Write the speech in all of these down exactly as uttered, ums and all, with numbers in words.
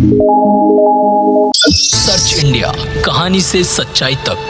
Search India, कहानी से सच्चाई तक।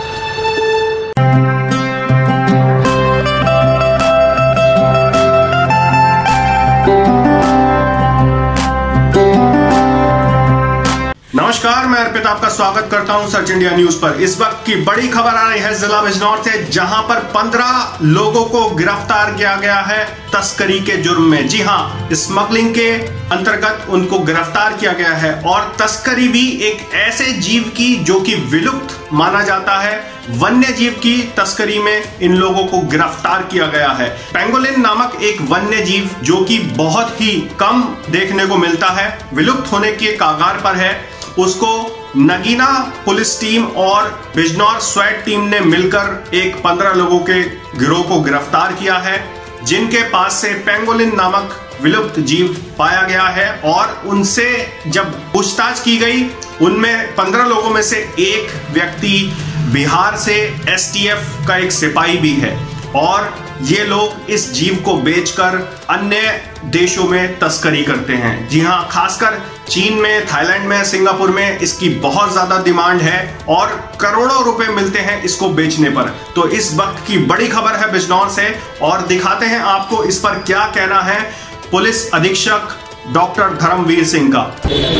नमस्कार, मैं अर्पित आपका स्वागत करता हूं सर्च इंडिया न्यूज पर। इस वक्त की बड़ी खबर आ रही है जिला बिजनौर से, जहां पर पंद्रह लोगों को गिरफ्तार किया गया है तस्करी के जुर्म में। जी हां, स्मगलिंग के अंतर्गत उनको गिरफ्तार किया गया है और तस्करी भी एक ऐसे जीव की जो कि विलुप्त माना जाता है, वन्य जीव की तस्करी में इन लोगों को गिरफ्तार किया गया है। पेंगोलिन नामक एक वन्य जीव जो कि बहुत ही कम देखने को मिलता है, विलुप्त होने के कगार पर है, उसको नगीना पुलिस टीम और बिजनौर स्वैट टीम ने मिलकर एक पंद्रह लोगों के गिरोह को गिरफ्तार किया है, जिनके पास से पेंगोलिन नामक विलुप्त जीव पाया गया है। और उनसे जब पूछताछ की गई, उनमें पंद्रह लोगों में से एक व्यक्ति बिहार से एस टी एफ का एक सिपाही भी है और ये लोग इस जीव को बेचकर अन्य देशों में तस्करी करते हैं। जी हां, खासकर चीन में, थाईलैंड में, सिंगापुर में इसकी बहुत ज्यादा डिमांड है और करोड़ों रुपए मिलते हैं इसको बेचने पर। तो इस वक्त की बड़ी खबर है बिजनौर से और दिखाते हैं आपको इस पर क्या कहना है पुलिस अधीक्षक डॉक्टर धर्मवीर सिंह का।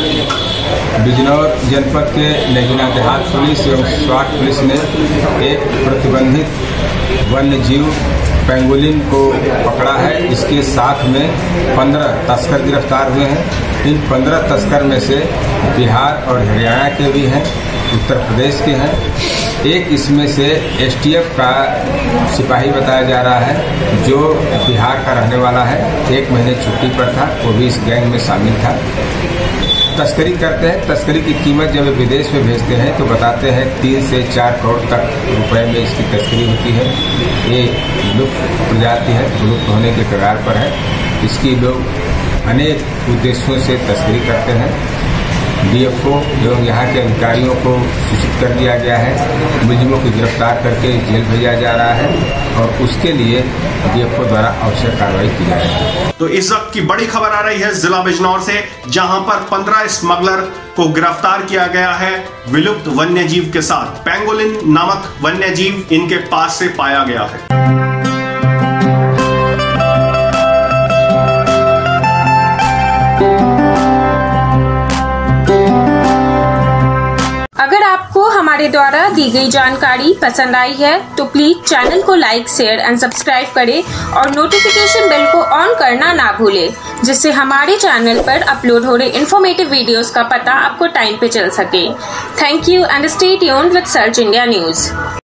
बिजनौर जनपद के नगीना देहात पुलिस एवं स्वाट पुलिस ने एक प्रतिबंधित वन्य जीव पेंगोलिन को पकड़ा है। इसके साथ में पंद्रह तस्कर गिरफ्तार हुए हैं। इन पंद्रह तस्कर में से बिहार और हरियाणा के भी हैं, उत्तर प्रदेश के हैं। एक इसमें से एस टी एफ का सिपाही बताया जा रहा है जो बिहार का रहने वाला है, एक महीने छुट्टी पर था, वो भी इस गैंग में शामिल था। तस्करी करते हैं। तस्करी की कीमत जब विदेश में भेजते हैं तो बताते हैं तीन से चार करोड़ तक रुपए में इसकी तस्करी होती है। ये विलुप्त प्रजाति है, विलुप्त होने के कगार पर है। इसकी लोग अनेक उद्देश्यों से तस्करी करते हैं। डी एफ ओ एवं यहाँ के अधिकारियों को सूचित कर दिया गया है, मुलजिमों को गिरफ्तार करके जेल भेजा जा रहा है और उसके लिए डी एफ ओ द्वारा आवश्यक कार्रवाई की जा रही है। तो इस वक्त की बड़ी खबर आ रही है जिला बिजनौर से, जहां पर पंद्रह स्मगलर को गिरफ्तार किया गया है विलुप्त वन्य जीव के साथ। पेंगोलिन नामक वन्य जीव इनके पास से पाया गया है। अगर आपको हमारे द्वारा दी गई जानकारी पसंद आई है तो प्लीज चैनल को लाइक, शेयर एंड सब्सक्राइब करें और नोटिफिकेशन बेल को ऑन करना ना भूलें, जिससे हमारे चैनल पर अपलोड हो रहे इन्फॉर्मेटिव वीडियोस का पता आपको टाइम पे चल सके। Thank you and stay tuned with Search India news.